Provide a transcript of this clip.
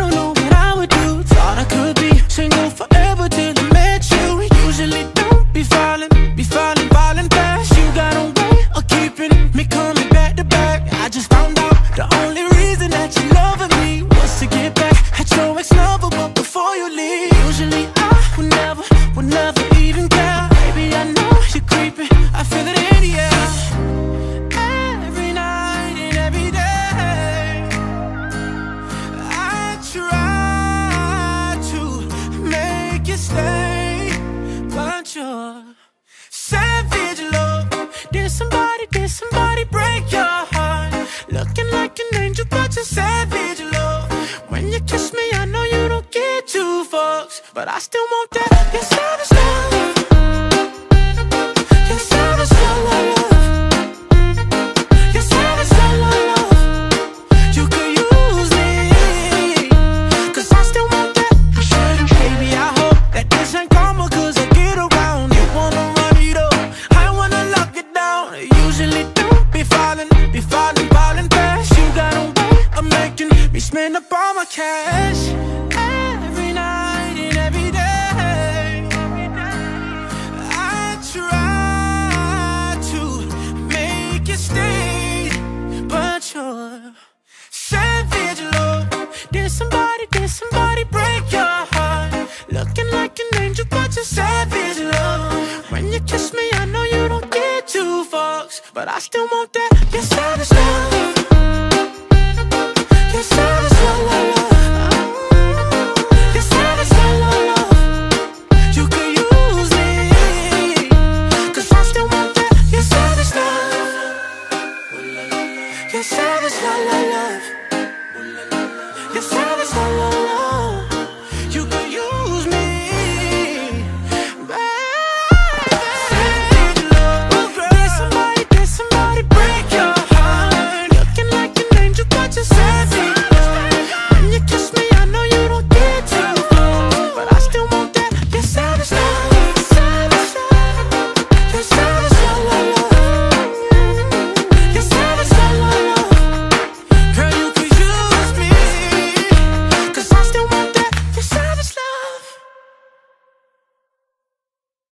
don't know what I would do. Thought I could be single forever till I met you. Usually don't be falling fast. You got a way of keeping me coming back to back. I just found out the only reason that you loving me was to get back at your ex-lover, but before you leave. Usually I would never even care. Baby, I know you're creeping, I feel it in the air. Every night and every day I try to make you stay, but you're savage love. Did somebody break your heart? Looking like an angel, but you're savage love. When you kiss me, I know you don't get two fucks, but I still want that. You're savage love. You're savage love, love. You're savage love, love, love. You could use me, 'cause I still want that. Baby, I hope that this ain't karma, 'cause I get around. You wanna run it up, I wanna lock it down. Usually don't be falling fast. You got a way of making me spend up all my cash. Every night and every day I try to make you stay, but you're savage love. Did somebody break your heart? Looking like an angel, but you're savage love. When you kiss me, I know you don't get two fucks, but I still want that. You're savage love. You're savage love, love, love. You're savage love, love, love. You could use me, 'cause I still want that. You're savage love. You're savage love, love, love.